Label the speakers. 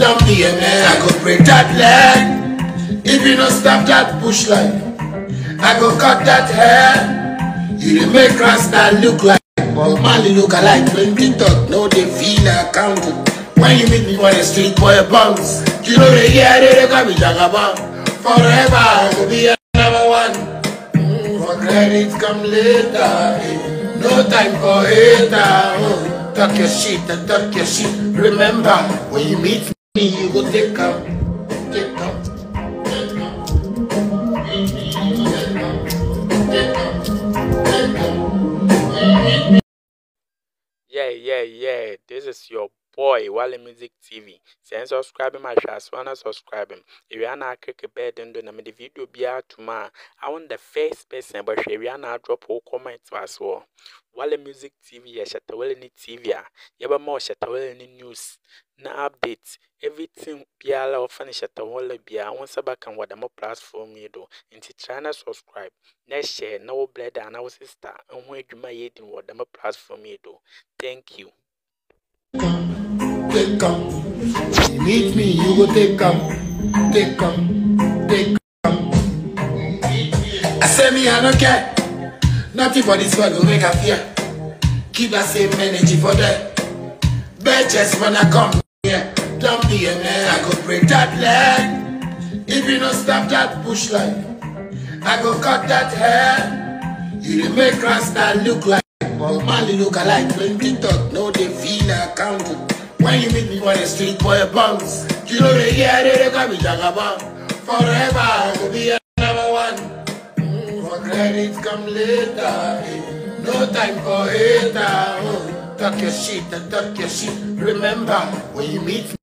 Speaker 1: Don't be a man, I go break that leg. If you don't stop that push life, I go cut that hair. You dey make Rasta look like Bob Marley look alike. When TikTok no they feel accounted. When you meet me on the street, boy bounce. You know they hear they call me Jagabon. Forever I will be a number one. For credit come later. No time for hater. Talk your shit and talk your shit. Remember, when you meet me, you go take come. Take come.
Speaker 2: Yeah. This is your boy, Wale Music TV. Send subscribe my channel, wanna subscribe him. If you wanna click a bell, then do the video be out tomorrow. I want the first person, but if you wanna drop all comments as well. Wale Music TV, Shatta Wale TV, yaba more Shatta Wale news, na updates, everything be all of Shatta Wale be. I want back and what the more platform you do. Into channel subscribe, next share, no blade and our sister, and when you may eat in what the more platform you do. Thank you.
Speaker 1: Take come. You meet me, you go take come. Take come. Take come. I say me, I don't care. Nothing for this world will make a fear. Keep that same energy for that. Bitches when I come here. Don't be a man, I go break that leg. If you don't stop that push life, I go cut that hair. You dey make Rasta look like Bob Marley look alike. When TikTok no they feel accounted. When you meet me on the street, boy bounce. You know they hear they call me Jagabon. Forever I will be a number one. For credit come later. No time for hater. Talk your shit and talk your shit. Remember, when you meet me.